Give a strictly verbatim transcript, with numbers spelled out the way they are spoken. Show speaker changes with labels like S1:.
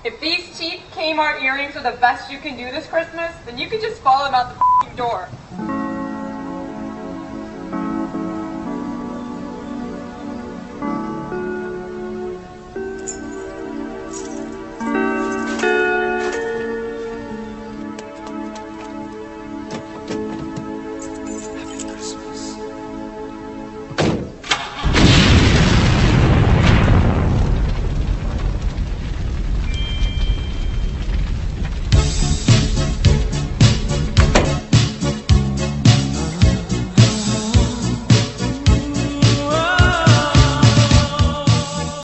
S1: If these cheap Kmart earrings are the best you can do this Christmas, then you can just follow them out the f***ing door.